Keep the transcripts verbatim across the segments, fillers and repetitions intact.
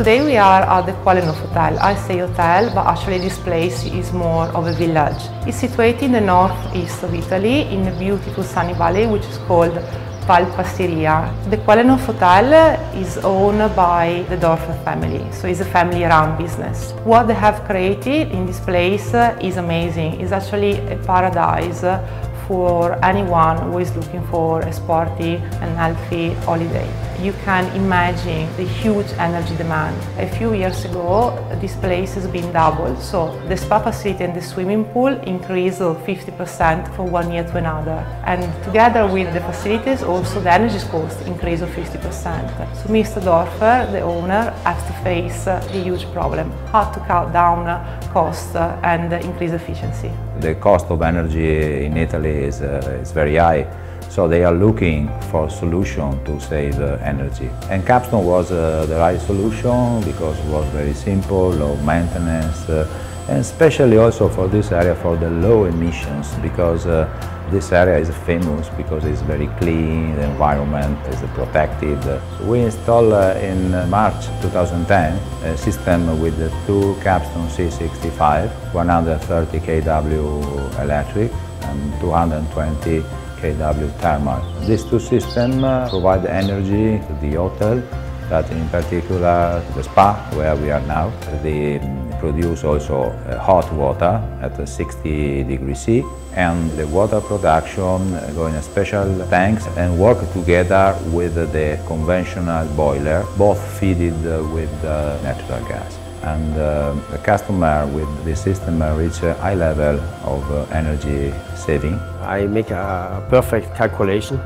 Today we are at the Qualenov Hotel. I say hotel, but actually this place is more of a village. It's situated in the northeast of Italy in a beautiful sunny valley which is called Val Pastiria. The Qualenov Hotel is owned by the Dorfer family, so it's a family-run business. What they have created in this place is amazing. It's actually a paradise for anyone who is looking for a sporty and healthy holiday. You can imagine the huge energy demand. A few years ago, this place has been doubled, so the spa facility and the swimming pool increased fifty percent from one year to another. And together with the facilities, also the energy cost increased fifty percent. So Mister Dorfer, the owner, has to face a huge problem, how to cut down costs and increase efficiency. The cost of energy in Italy is, uh, is very high, so they are looking for a solution to save uh, energy. And Capstone was uh, the right solution because it was very simple, low maintenance, uh, and especially also for this area for the low emissions, because uh, this area is famous because it's very clean, the environment is protected. We installed uh, in March two thousand ten a system with the two Capstone C sixty-five, one hundred thirty kilowatt electric and two hundred twenty kilowatt thermal. These two systems uh, provide energy to the hotel, but in particular the spa where we are now. They produce also uh, hot water at sixty degrees C, and the water production go in special tanks and work together with the conventional boiler, both fed with uh, natural gas. And uh, the customer with this system reach a high level of uh, energy saving. I make a perfect calculation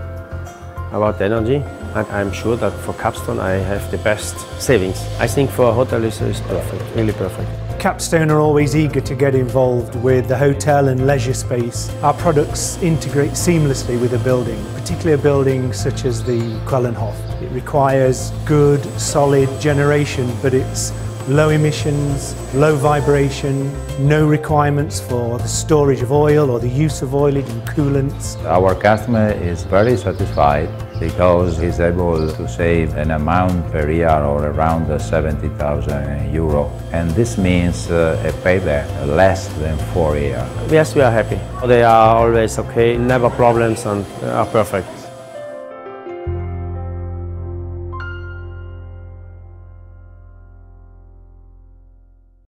about energy, and I'm sure that for Capstone I have the best savings. I think for a hotel is perfect, really perfect. Capstone are always eager to get involved with the hotel and leisure space. Our products integrate seamlessly with a building, particularly a building such as the Qualenhof. It requires good, solid generation, but it's low emissions, low vibration, no requirements for the storage of oil or the use of oil in coolants. Our customer is very satisfied because he's able to save an amount per year of around seventy thousand euro, and this means uh, a payback less than four years. Yes, we are happy. They are always okay, never problems, and are perfect.